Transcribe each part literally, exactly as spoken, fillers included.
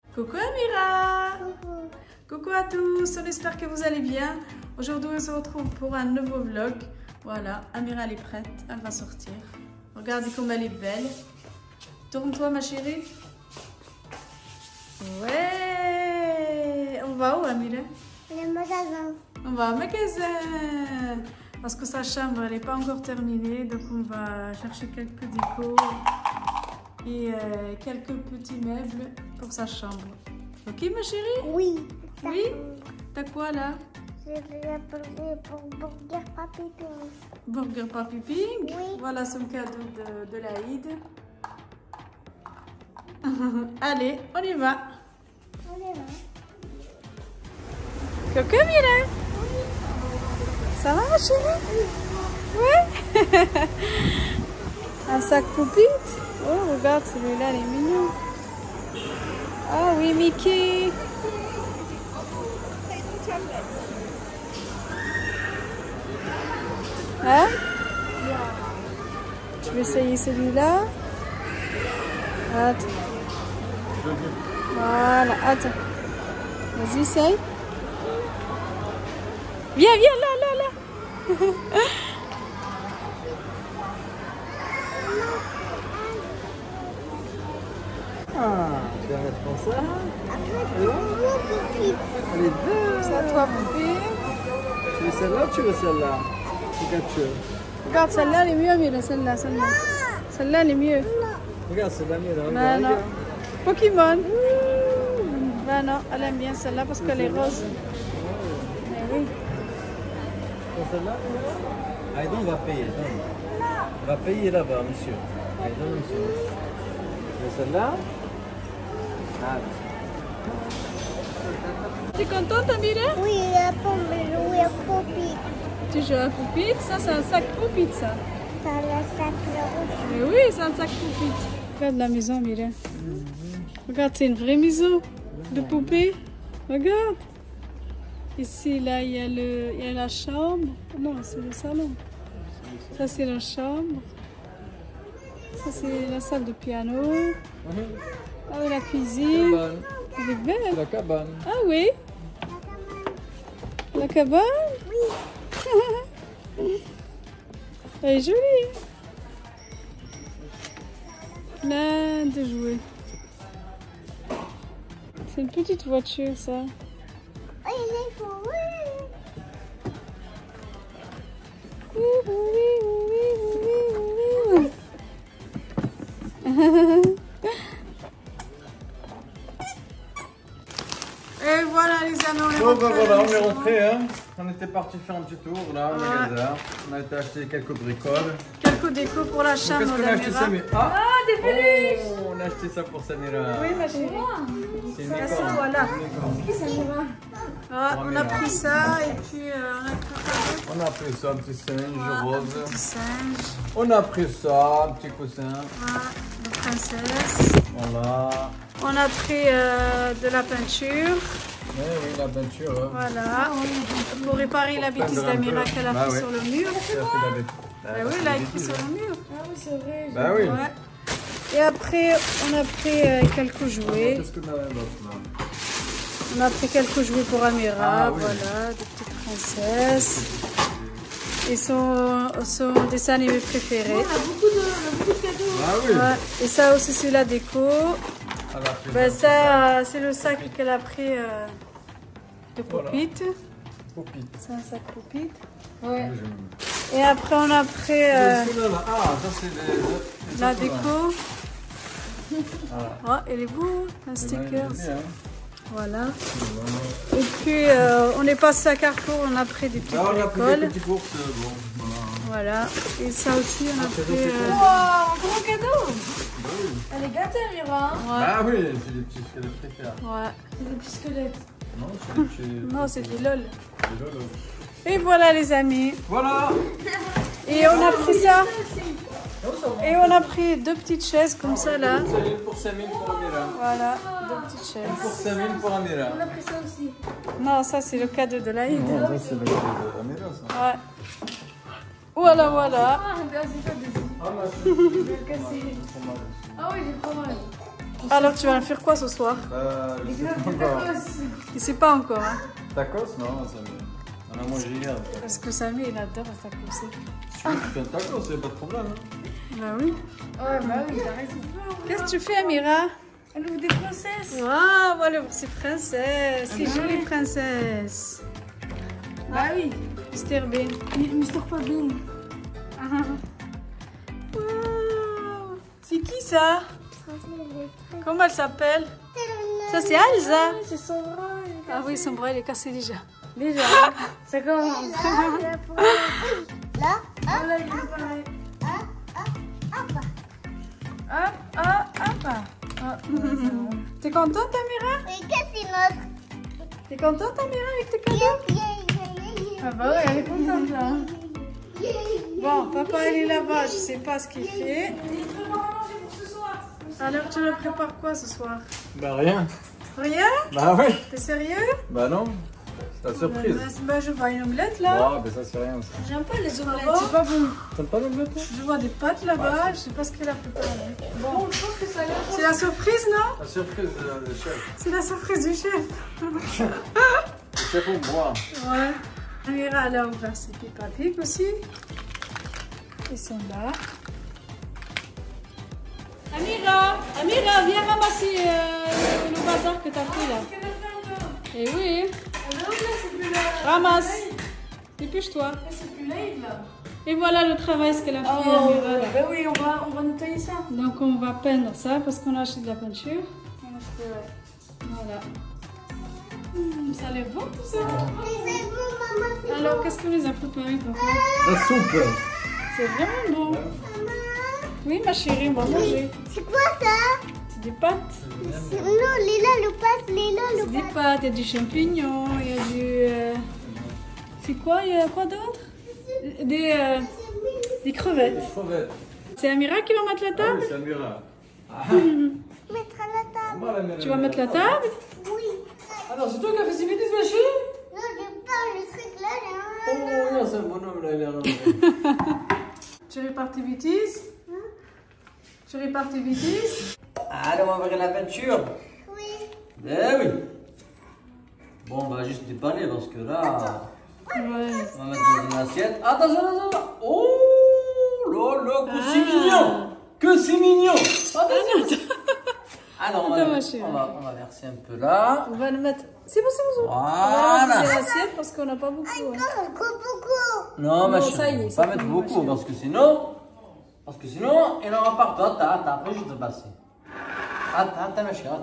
Coucou Amira. Coucou. Coucou à tous, on espère que vous allez bien. Aujourd'hui on se retrouve pour un nouveau vlog. Voilà, Amira elle est prête, elle va sortir. Regardez comme elle est belle. Tourne-toi ma chérie. Ouais. On va où Amira? Le magasin. On va au magasin. Parce que sa chambre elle n'est pas encore terminée. Donc on va chercher quelques décos et euh, quelques petits meubles pour sa chambre. Ok ma chérie? Oui. Oui? T'as quoi là? Je vais appeler pour Burger Papi Pink. Burger Papi Pink? Oui. Voilà son cadeau de, de l'Aïd. Allez, on y va. On est là. Coucou Mira. Ça va ma chérie? Oui. Un sac poupite? Oh regarde celui-là, il est mignon. Ah oui Mickey. Hein? Tu veux essayer celui-là? Attends. Voilà, attends. Vas-y, essaye. Viens, viens, là, là, là. Ah, tu vas mettre comme ça. Après, tu veux Elle est belle. C'est à toi, poupée. Tu veux celle-là ou tu veux celle-là? Regarde, tu veux. Regarde, celle-là, elle est mieux, mais celle-là, celle-là. Celle-là, elle est mieux. Regarde, c'est la mienne. Ben Regarde, non. regarde. Pokémon. Ben non, elle aime bien celle-là parce qu'elle est rose. Mais oui. C'est celle-là? Allez, donc, on va payer. donne. On va payer là-bas, monsieur. Allez, donne, monsieur. Tu veux celle-là? Ah, Tu es contente, Amira? Oui, la pomme, oui, la poupée. Tu joues à poupite? Ça, c'est un sac poupite, ça. Ça la sac rouge. Mais oui, c'est un sac poupite. Regarde la maison, Amira. Regarde, c'est une vraie maison de poupée. Regarde. Ici, là, il y a, le, il y a la chambre. Non, c'est le salon. Ça, c'est la chambre. Ça, c'est la salle de piano. Ah oui, la cuisine. cabane. Elle est belle. C'est la cabane. Ah oui. La cabane? Oui. Elle est jolie. Plein de jouets. C'est une petite voiture, ça. Oui, il faut, oui. Oui, oui, oui, oui, oui, oui. Et voilà les amis, on est Bon, rentrés ben à la voilà, on est maison. rentré. Hein. On était parti faire un petit tour là au Ouais. magasin. On a été acheter quelques bricoles. Quelques décos pour la chambre Qu'est-ce qu'on a acheté, d'Amira. Samira? Ah, Ah, des peluches. oh, on a acheté ça pour Samira. Oui, ma chérie. C'est une Ça, licorne. c'est voilà. Une licorne. Ah, on a pris ça et puis euh, on a pris quoi d'autre? On a pris ça, un petit singe Ah, un rose. petit singe. On a pris ça, un petit coussin. Ah, de princesse. Voilà. On a pris euh, de la peinture. Oui, oui, la peinture. Hein. Voilà. Pour réparer la bêtise peindre un d'Amira peu. qu'elle a Bah pris ouais. sur le mur. Ça fait la bête- Bah la- oui, la elle a écrit bêtise, sur hein. le mur. Ah oui, c'est vrai. Bah oui. Ouais. Et après, on a pris euh, quelques jouets. Qu'est-ce qu'on a d'autre là? On a pris quelques jouets pour Amira. Ah, oui. Voilà, des petites princesses. Et son, son dessin animé préféré. On a beaucoup de, on a beaucoup de cadeaux. Ah oui. Ouais. Et ça aussi, c'est la déco. Elle a pris Ben ça. ça, euh, c'est le sac qu'elle a pris euh, de Voilà. Poupite. Poupite. C'est un sac Poupite. Ouais. Et après, on a pris euh, Ah, ça c'est des- des la autres, là. déco. Voilà. Oh, elle est beau, un C'est sticker. bien, hein. Voilà. Voilà. Et puis, euh, on est passé à Carrefour, on a pris des petites Là, on a pris bricoles. des petits courses. Bon, voilà. Voilà. Et ça aussi, on a c'est pris. donc, c'est euh, Oh, un gros cadeau. Elle est gâtée, Amira. ouais. Ah oui, c'est des petits squelettes préférés. Ouais. C'est des petits squelettes. Non, c'est des petits. Non, c'est des lol. des lolos. Et voilà, les amis. Voilà. Et on a pris ça. Oh, ça va. Et on a pris deux petites chaises comme ça, là. C'est une pour Samine pour Amira. Voilà, deux petites Une chaises. pour Samine pour Amira. On a pris ça aussi. Non, ça, c'est le cadeau de l'Aïd. Non, ça c'est le cadeau d'Amira ça. Ouais. Voilà, voilà. Ah, on peut ajouter dessus. Ah, Je vais le casser. Ah oui, j'ai trop mal. Alors, tu vas me faire quoi ce soir? Euh, je sais pas encore. Il sait pas encore. Hein. Tacos? Non, ça me... On a mangé hier. Parce que Samy, il adore les tacos. Tu veux que tu fais un tacos, c'est pas de problème. Hein. Bah oui. Ouais, bah oui, t'as raison. Qu'est-ce que tu fais, Amira? Elle ouvre des princesses. Waouh, voilà, c'est princesse. C'est jolie princesse. Bah oui. mister Bean. mister Fabien. Wow. C'est qui ça? Comment elle s'appelle? Ça, c'est Elsa. C'est son bras. Ah oui, son bras, il est cassé déjà. Déjà, ça commence. Là, ah, là, il est pareil. Hop, hop, hop. T'es contente, Amira? Et qu'est-ce qu'il notre? T'es contente, Amira, avec tes cadeaux? Ah bah ouais, elle est contente là. Bon, papa, il est là-bas, je sais pas ce qu'il fait. Alors, tu me prépares quoi ce soir? Bah rien. Rien? Bah ouais. T'es sérieux? Bah non. C'est la surprise. Bah, bah, je vois une omelette là. Ouais, mais ça c'est rien. Ça. J'aime pas les omelettes, c'est pas bon. T'aimes pas l'omelette toi? Je vois des pâtes là-bas, je sais pas ce qu'elle a préparé. Bon, je pense que ça a l'air. C'est la surprise, non? La surprise du chef. C'est la surprise du chef. Le chef au bois. Ouais. Amira, elle a ouvert ses Peppa Pig aussi. Ils sont là. Amira, Amira, viens ramasser euh, le bazar que t'as fait là. Eh oui. Ramasse. Dépêche-toi. C'est plus live là. Et voilà le travail ce qu'elle a fait, Oh, Amira. Là. bah oui, on va, on va nettoyer ça. Donc on va peindre ça parce qu'on a acheté de la peinture. On a acheté, ouais. Voilà. Mmh, ça a l'air bon tout ça. Alors qu'est-ce que nous a préparé papa? La soupe. C'est vraiment bon. Oui ma chérie, on va manger. C'est quoi ça? C'est des pâtes. Non, Lila, le pâte, Lila, le C'est des pâtes, il y a du champignon, il y a du... Euh... C'est quoi? Il y a quoi d'autre? Des, euh... des crevettes. Crevettes. C'est Amira qui va mettre la Ah table? oui, c'est Amira. Ah. Mettre à la table. Moi, la Tu vas mettre la table? Oui. Alors, c'est toi qui as fait ces bêtises, ma chérie? Non, je parle le truc là. là. Oh, non, c'est un bonhomme, là, il est là. Tu répares tes bêtises? Tu répares tes bêtises? Allez, on va faire la peinture. Oui. Eh oui. Bon, on va juste dépanner parce que là, Ouais. on va mettre dans une assiette. Attention, attention. Oh là là, que c'est mignon. Que c'est mignon. Attention. Alors, on va, Attends, ma chérie. on, va, on va verser un peu là. On va le mettre... C'est bon, c'est bon. Voilà. On va mettre l'assiette parce qu'on n'a pas beaucoup. Hein. Beaucoup, beaucoup. Non, ma Non, chérie, ça y est, on va c'est pas mettre fini, beaucoup ma parce que sinon, parce que sinon, il aura pas. Attends, attends, après je vais te passer. Attends, attends, ma chérie, attends.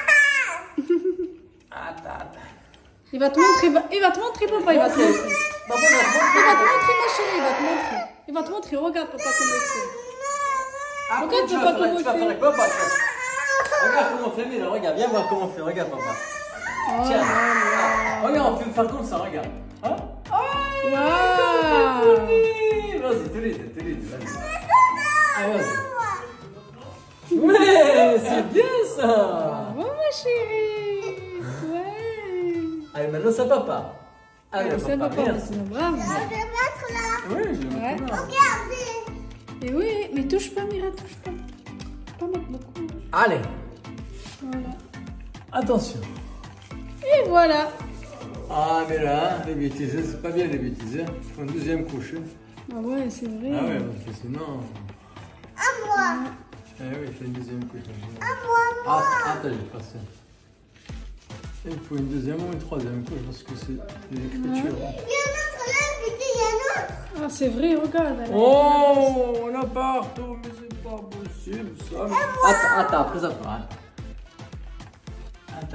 Attends, attends. Il va te montrer, il va te montrer, papa, il va te montrer. Papa, il va te montrer. Il va te montrer, ma chérie, il va te montrer. Il va te montrer, regarde, papa, comment il fait. Après, Regarde, tu vas papa, faire, comment tu vas il faire avec fait. papa. tu vas- Regarde comment on fait, mais là, regarde, viens voir comment on fait, regarde papa. Oh Tiens, là là. ah, regarde, on peut faire comme ça, regarde. Hein? Waouh. Vas-y, tous les deux, tous les deux, vas-y. Allez, vas-y. Mais c'est bien ça. Oh, ma chérie. Ouais. Allez, maintenant c'est papa. Allez, Ah, c'est papa, papa, viens. c'est bravo. Je vais mettre là. Oui, je vais Ouais. mettre là. Regardez. Et oui, mais touche pas, Mira, touche pas. Pas mettre beaucoup. Allez, Voilà. attention. Et voilà. Ah, mais là, hein, les bêtises, c'est pas bien les bêtises. Hein. Il faut une deuxième couche. Hein. Ah ouais, c'est vrai. Ah ouais, parce que sinon. À moi. Eh oui, il faut une deuxième couche. À moi. Ah, attends, j'ai passé. Il faut une deuxième ou une troisième couche parce que c'est l'écriture. Il y a un autre là, petit, il y a un autre. Ah, c'est vrai, regarde. elle a- Oh, on a partout, mais c'est pas possible ça. Attends, attends, présente-toi. Attends. Attends.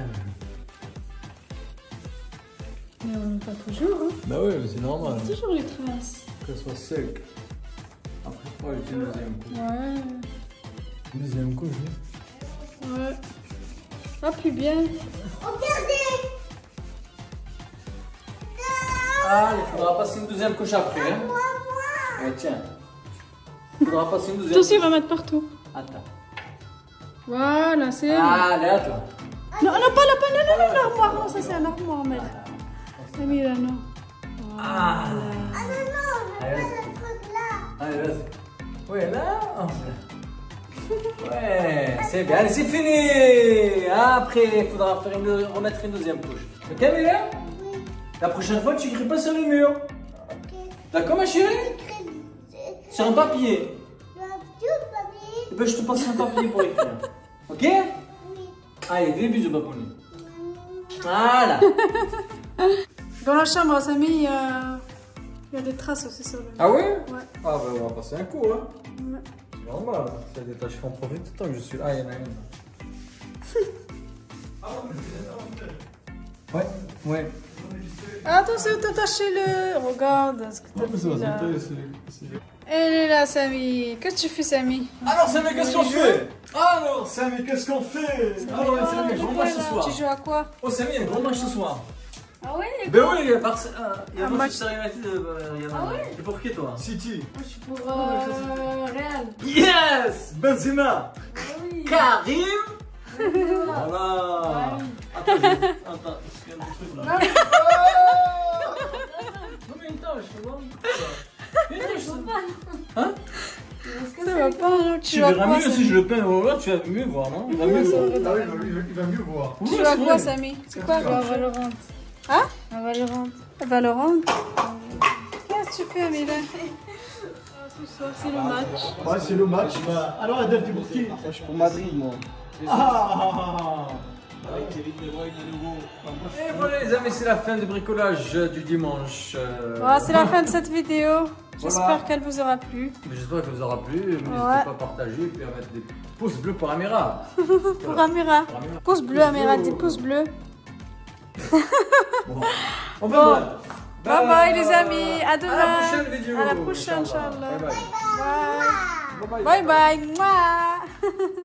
Mais on n'a pas toujours, hein. Bah oui, mais c'est normal. Toujours les traces. Qu'elle soit sec. Après, il faut ajouter une deuxième couche. Ouais. Une deuxième couche, oui. Ouais. Appuie bien. Regardez. Ah, il faudra passer une deuxième couche après. Hein. Moi, moi. Ouais, tiens. Il faudra passer une deuxième Toi aussi, couche. on va mettre partout. Attends. Voilà, c'est... Allez, à toi. Non, non, pas là, pas non, non, non, l'armoire. Non, ça, c'est un armoire, mec. Amira, non. Ah. Ah non, non, je veux Allez, pas le truc là. Allez, vas-y. Oui, là, on fait. Ouais, c'est bien. Allez, c'est fini. Après, il faudra faire une, remettre une deuxième couche. Ok, Mila? Oui. La prochaine fois, tu écris pas sur le mur. Ok. D'accord, ma chérie? Sur un papier. Le papier. Eh ben, je te passe un papier pour écrire. Ok? Oui. Allez, des bisous, Babouni. Voilà. Dans la chambre, Samy, il y a, il y a des traces aussi sur le mur. Ah ouais? Ouais. Ah bah on va passer un coup, hein. Ouais. C'est normal. C'est des tâches qu'on profite tout le temps que je suis là. Ah, il y en a une. Ouais, ouais. Attention, t'as taché le... Regarde ce que t'as fait là. Elle est là, Samy. Qu'est-ce que tu fais, Samy? Alors, Samy, qu'est-ce qu'on fait? Alors, Samy, qu'est-ce qu'on fait? Alors, Oh, Samy, tu grand quoi, match ce là? soir. Tu joues à quoi? Oh, Samy, il y a un grand match ce soir. Ah ouais? Ben oui, il y a Barça- euh, il y a Un Manchester United. euh, il y en a- Ah ouais? Et pour qui, toi? City. Moi, je suis pour euh, Real. Yes! Benzema! Ah oui. Karim! Voilà. Voilà! Attends, je- attends, il y a un petit truc là. Non, Non, mais une tâche, tu vois? Une tâche, ça. Hein? ça va pas, hein? Tu joues à verras quoi, mieux si Samy? je le peins au là, tu vas mieux voir, non? Il va mieux voir. Ah oui, il va, il va- il va mieux voir. Tu Ouais, joues à c'est quoi, vrai. Samy? C'est quoi, à Valorant? Hein? À Valorant. À Valorant? Qu'est-ce que tu fais, Amila? Ce soir, c'est le match. Ouais, c'est le match. Bah, alors, Adèle, tu es pour qui? Je suis pour Madrid, moi. Ah! Et voilà les amis, c'est la fin du bricolage du dimanche. Euh, Voilà, c'est la fin de cette vidéo. J'espère Voilà. qu'elle vous aura plu. J'espère que vous aura plu. N'hésitez Ouais. pas à partager et puis à mettre des pouces bleus pour Amira. Pour Amira. Pour Amira. Pouce bleu, Amira, dit pouce bleu. Bon. On Bon. va voir. Bye bye, les amis. À demain. À la prochaine vidéo. À la prochaine, Inch'Allah. Inch'Allah. Bye bye. Bye. Bye bye. Mouah.